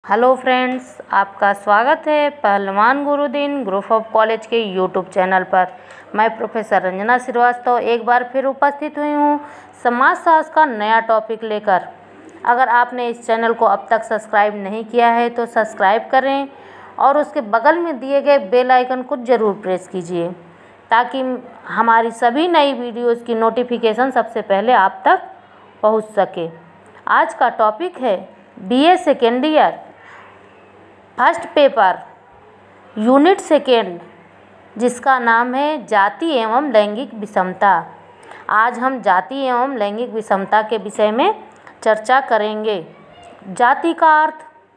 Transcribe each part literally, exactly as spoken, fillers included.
Hello friends, आपका स्वागत है Pahalwan Gurudeen group of college के यूट्यूब चैनल पर। मैं प्रोफेसर रंजना श्रीवास्तव एक बार फिर उपस्थित हुई हूँ समाजशास्त्र का नया टॉपिक लेकर। अगर आपने इस चैनल को अब तक सब्सक्राइब नहीं किया है तो सब्सक्राइब करें और उसके बगल में दिए गए बेल आइकन को ज़रूर प्रेस कीजिए ताकि हमारी सभी नई वीडियोज़ की नोटिफिकेशन सबसे पहले आप तक पहुँच सके। आज का टॉपिक है B A second year first paper unit second, जिसका नाम है जाति एवं लैंगिक विषमता। आज हम जाति एवं लैंगिक विषमता के विषय में चर्चा करेंगे। जाति का अर्थ।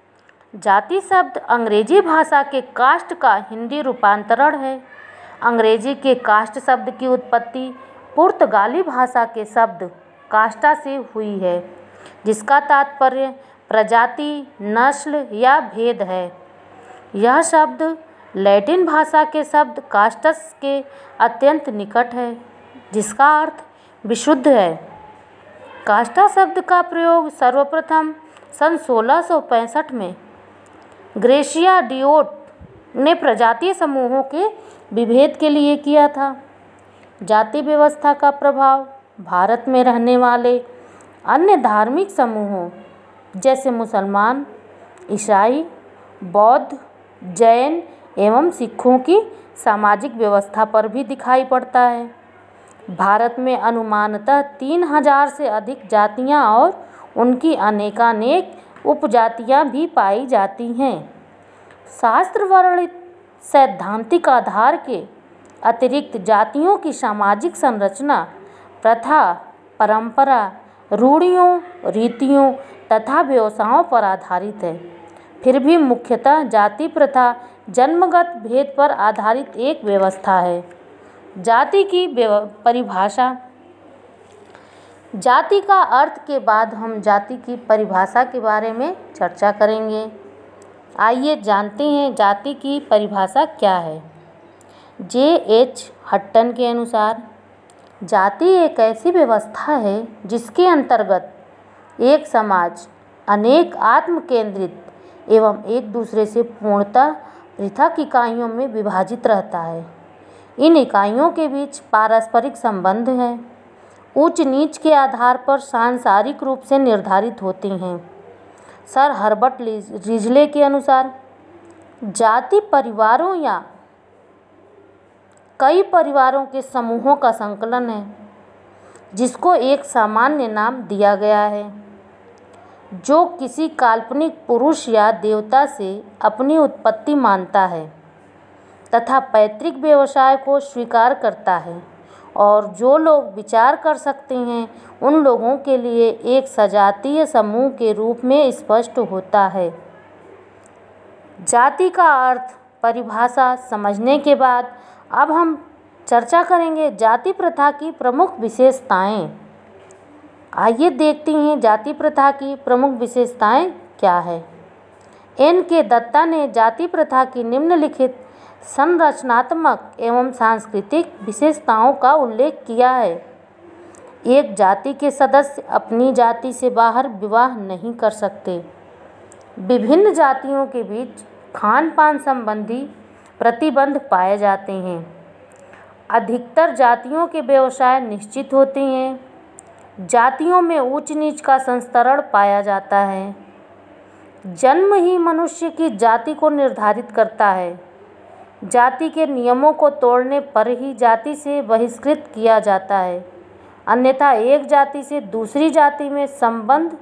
जाति शब्द अंग्रेजी भाषा के कास्ट का हिंदी रूपांतरण है। अंग्रेजी के कास्ट शब्द की उत्पत्ति पुर्तगाली भाषा के शब्द कास्टा से हुई है, जिसका तात्पर्य प्रजाति, नस्ल या भेद है। यह शब्द लैटिन भाषा के शब्द कास्टस के अत्यंत निकट है, जिसका अर्थ विशुद्ध है। कास्टा शब्द का प्रयोग सर्वप्रथम सन सोलह सौ पैंसठ में ग्रेशिया डियोट ने प्रजातीय समूहों के विभेद के लिए किया था। जाति व्यवस्था का प्रभाव भारत में रहने वाले अन्य धार्मिक समूहों जैसे मुसलमान, ईसाई, बौद्ध, जैन एवं सिखों की सामाजिक व्यवस्था पर भी दिखाई पड़ता है। भारत में अनुमानतः तीन हजार से अधिक जातियां और उनकी अनेकानेक उपजातियां भी पाई जाती हैं। शास्त्र वर्णित सैद्धांतिक आधार के अतिरिक्त जातियों की सामाजिक संरचना, प्रथा, परंपरा, रूढ़ियों, रीतियों तथा व्यवसायों पर आधारित है। फिर भी मुख्यतः जाति प्रथा जन्मगत भेद पर आधारित एक व्यवस्था है। जाति की परिभाषा। जाति का अर्थ के बाद हम जाति की परिभाषा के बारे में चर्चा करेंगे। आइए जानते हैं जाति की परिभाषा क्या है। जे एच हट्टन के अनुसार जाति एक ऐसी व्यवस्था है जिसके अंतर्गत एक समाज अनेक आत्म केंद्रित एवं एक दूसरे से पूर्णतः पृथक इकाइयों में विभाजित रहता है। इन इकाइयों के बीच पारस्परिक संबंध हैं, उच्च नीच के आधार पर सांसारिक रूप से निर्धारित होती हैं। सर हर्बर्ट रिजले के अनुसार जाति परिवारों या कई परिवारों के समूहों का संकलन है जिसको एक सामान्य नाम दिया गया है, जो किसी काल्पनिक पुरुष या देवता से अपनी उत्पत्ति मानता है तथा पैतृक व्यवसाय को स्वीकार करता है, और जो लोग विचार कर सकते हैं उन लोगों के लिए एक सजातीय समूह के रूप में स्पष्ट होता है। जाति का अर्थ परिभाषा समझने के बाद अब हम चर्चा करेंगे जाति प्रथा की प्रमुख विशेषताएं। आइए देखते हैं जाति प्रथा की प्रमुख विशेषताएं क्या है। एन के दत्ता ने जाति प्रथा की निम्नलिखित संरचनात्मक एवं सांस्कृतिक विशेषताओं का उल्लेख किया है। एक जाति के सदस्य अपनी जाति से बाहर विवाह नहीं कर सकते। विभिन्न जातियों के बीच खान पान संबंधी प्रतिबंध पाए जाते हैं। अधिकतर जातियों के व्यवसाय निश्चित होते हैं। जातियों में ऊंच नीच का संस्तरण पाया जाता है। जन्म ही मनुष्य की जाति को निर्धारित करता है। जाति के नियमों को तोड़ने पर ही जाति से बहिष्कृत किया जाता है, अन्यथा एक जाति से दूसरी जाति में संबंध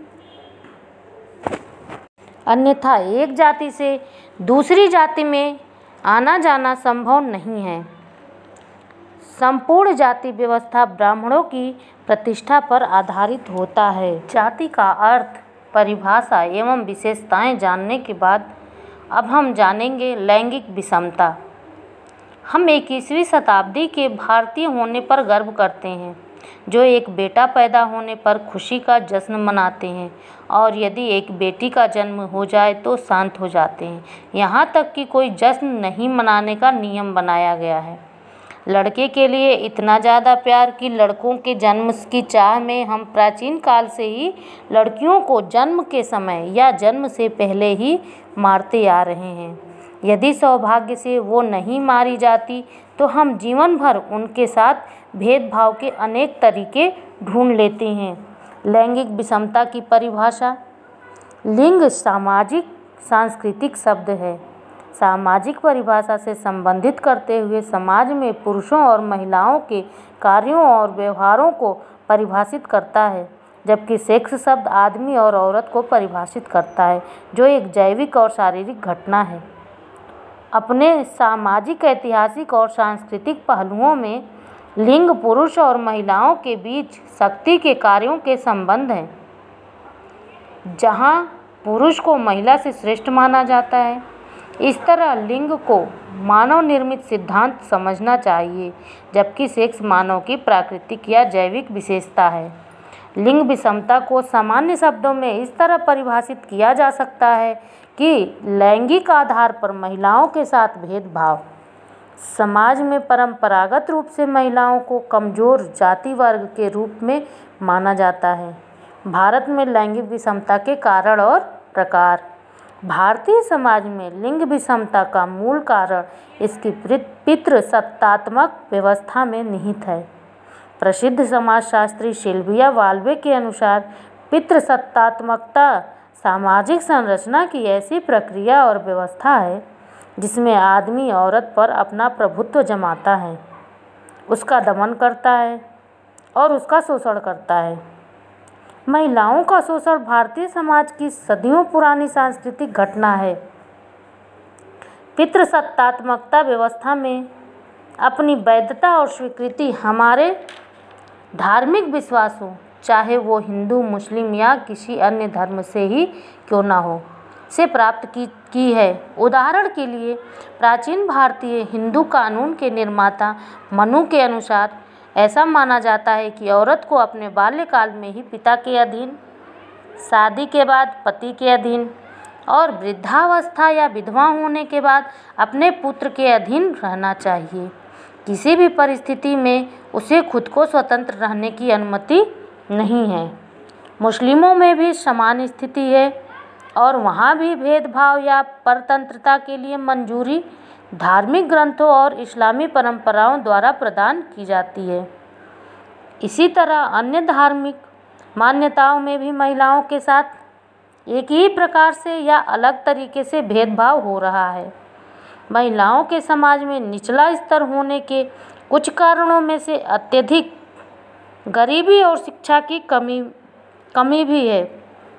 अन्यथा एक जाति से दूसरी जाति में आना जाना संभव नहीं है। संपूर्ण जाति व्यवस्था ब्राह्मणों की प्रतिष्ठा पर आधारित होता है। जाति का अर्थ, परिभाषा एवं विशेषताएं जानने के बाद अब हम जानेंगे लैंगिक विषमता। हम इक्कीसवीं शताब्दी के भारतीय होने पर गर्व करते हैं, जो एक बेटा पैदा होने पर खुशी का जश्न मनाते हैं, और यदि एक बेटी का जन्म हो जाए तो शांत हो जाते हैं। यहाँ तक कि कोई जश्न नहीं मनाने का नियम बनाया गया है। लड़के के लिए इतना ज़्यादा प्यार कि लड़कों के जन्म की चाह में हम प्राचीन काल से ही लड़कियों को जन्म के समय या जन्म से पहले ही मारते आ रहे हैं। यदि सौभाग्य से वो नहीं मारी जाती तो हम जीवन भर उनके साथ भेदभाव के अनेक तरीके ढूंढ लेते हैं। लैंगिक विषमता की परिभाषा। लिंग सामाजिक सांस्कृतिक शब्द है। सामाजिक परिभाषा से संबंधित करते हुए समाज में पुरुषों और महिलाओं के कार्यों और व्यवहारों को परिभाषित करता है, जबकि सेक्स शब्द आदमी और औरत को परिभाषित करता है, जो एक जैविक और शारीरिक घटना है। अपने सामाजिक, ऐतिहासिक और सांस्कृतिक पहलुओं में लिंग पुरुष और महिलाओं के बीच शक्ति के कार्यों के संबंध हैं। जहाँ पुरुष को महिला से श्रेष्ठ माना जाता है, इस तरह लिंग को मानव निर्मित सिद्धांत समझना चाहिए, जबकि सेक्स मानव की प्राकृतिक या जैविक विशेषता है। लिंग विषमता को सामान्य शब्दों में इस तरह परिभाषित किया जा सकता है कि लैंगिक आधार पर महिलाओं के साथ भेदभाव। समाज में परंपरागत रूप से महिलाओं को कमजोर जाति वर्ग के रूप में माना जाता है। भारत में लैंगिक विषमता के कारण और प्रकार। भारतीय समाज में लिंग विषमता का मूल कारण इसकी पितृसत्तात्मक व्यवस्था में निहित है। प्रसिद्ध समाजशास्त्री सिल्विया वाल्वे के अनुसार पितृसत्तात्मकता सामाजिक संरचना की ऐसी प्रक्रिया और व्यवस्था है जिसमें आदमी औरत पर अपना प्रभुत्व जमाता है, उसका दमन करता है और उसका शोषण करता है। महिलाओं का शोषण भारतीय समाज की सदियों पुरानी सांस्कृतिक घटना है। पितृसत्तात्मकता व्यवस्था में अपनी वैधता और स्वीकृति हमारे धार्मिक विश्वासों, चाहे वो हिंदू, मुस्लिम या किसी अन्य धर्म से ही क्यों ना हो, से प्राप्त की की है। उदाहरण के लिए प्राचीन भारतीय हिंदू कानून के निर्माता मनु के अनुसार ऐसा माना जाता है कि औरत को अपने बाल्यकाल में ही पिता के अधीन, शादी के बाद पति के अधीन और वृद्धावस्था या विधवा होने के बाद अपने पुत्र के अधीन रहना चाहिए। किसी भी परिस्थिति में उसे खुद को स्वतंत्र रहने की अनुमति नहीं है। मुस्लिमों में भी समान स्थिति है और वहाँ भी भेदभाव या परतंत्रता के लिए मंजूरी धार्मिक ग्रंथों और इस्लामी परंपराओं द्वारा प्रदान की जाती है। इसी तरह अन्य धार्मिक मान्यताओं में भी महिलाओं के साथ एक ही प्रकार से या अलग तरीके से भेदभाव हो रहा है। महिलाओं के समाज में निचला स्तर होने के कुछ कारणों में से अत्यधिक गरीबी और शिक्षा की कमी कमी भी है।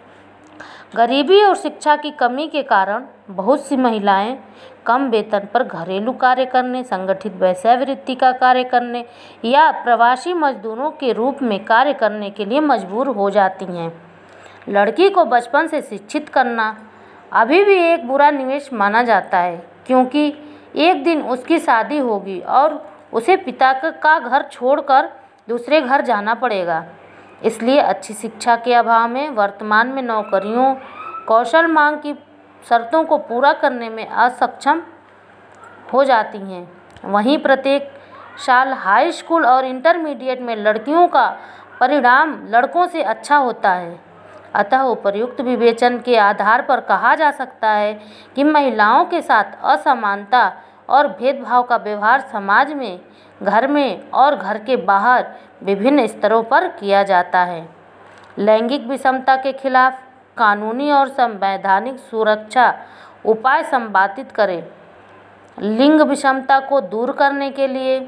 गरीबी और शिक्षा की कमी के कारण बहुत सी महिलाएं कम वेतन पर घरेलू कार्य करने, संगठित वेश्यावृत्ति का कार्य करने या प्रवासी मजदूरों के रूप में कार्य करने के लिए मजबूर हो जाती हैं। लड़की को बचपन से शिक्षित करना अभी भी एक बुरा निवेश माना जाता है, क्योंकि एक दिन उसकी शादी होगी और उसे पिता का घर छोड़कर दूसरे घर जाना पड़ेगा। इसलिए अच्छी शिक्षा के अभाव में वर्तमान में नौकरियों, कौशल मांग की शर्तों को पूरा करने में असक्षम हो जाती हैं। वहीं प्रत्येक साल हाई स्कूल और इंटरमीडिएट में लड़कियों का परिणाम लड़कों से अच्छा होता है। अतः उपर्युक्त विवेचन के आधार पर कहा जा सकता है कि महिलाओं के साथ असमानता और भेदभाव का व्यवहार समाज में, घर में और घर के बाहर विभिन्न स्तरों पर किया जाता है। लैंगिक विषमता के खिलाफ कानूनी और संवैधानिक सुरक्षा उपाय संपादित करें। लिंग विषमता को दूर करने के लिए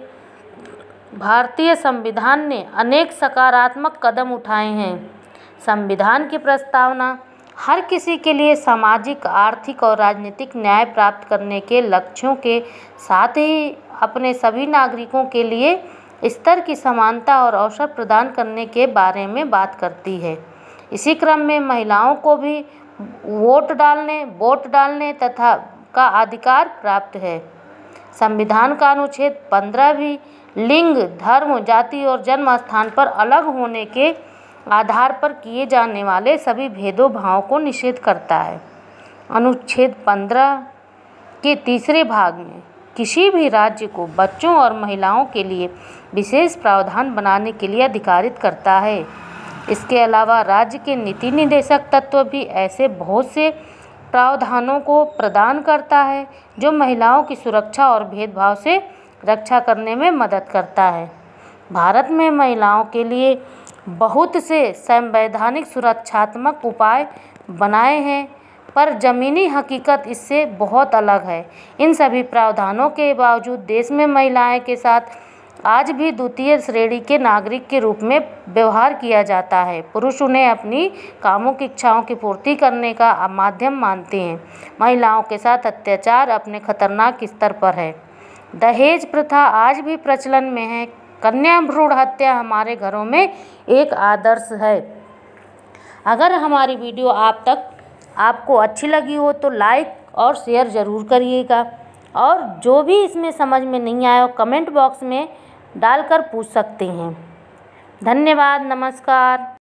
भारतीय संविधान ने अनेक सकारात्मक कदम उठाए हैं। संविधान की प्रस्तावना हर किसी के लिए सामाजिक, आर्थिक और राजनीतिक न्याय प्राप्त करने के लक्ष्यों के साथ ही अपने सभी नागरिकों के लिए स्तर की समानता और अवसर प्रदान करने के बारे में बात करती है। इसी क्रम में महिलाओं को भी वोट डालने वोट डालने तथा का अधिकार प्राप्त है। संविधान का अनुच्छेद पंद्रह भी लिंग, धर्म, जाति और जन्म स्थान पर अलग होने के आधार पर किए जाने वाले सभी भेदभावों को निषेध करता है। अनुच्छेद पंद्रह के तीसरे भाग में किसी भी राज्य को बच्चों और महिलाओं के लिए विशेष प्रावधान बनाने के लिए अधिकारित करता है। इसके अलावा राज्य के नीति निर्देशक तत्व भी ऐसे बहुत से प्रावधानों को प्रदान करता है जो महिलाओं की सुरक्षा और भेदभाव से रक्षा करने में मदद करता है। भारत में महिलाओं के लिए बहुत से संवैधानिक सुरक्षात्मक उपाय बनाए हैं, पर ज़मीनी हकीकत इससे बहुत अलग है। इन सभी प्रावधानों के बावजूद देश में महिलाएं के साथ आज भी द्वितीय श्रेणी के नागरिक के रूप में व्यवहार किया जाता है। पुरुष उन्हें अपनी कामुक इच्छाओं की पूर्ति करने का माध्यम मानते हैं। महिलाओं के साथ अत्याचार अपने खतरनाक स्तर पर है। दहेज प्रथा आज भी प्रचलन में है। कन्या भ्रूण हत्या हमारे घरों में एक आदर्श है। अगर हमारी वीडियो आप तक आपको अच्छी लगी हो तो लाइक और शेयर ज़रूर करिएगा, और जो भी इसमें समझ में नहीं आया हो कमेंट बॉक्स में डालकर पूछ सकते हैं। धन्यवाद। नमस्कार।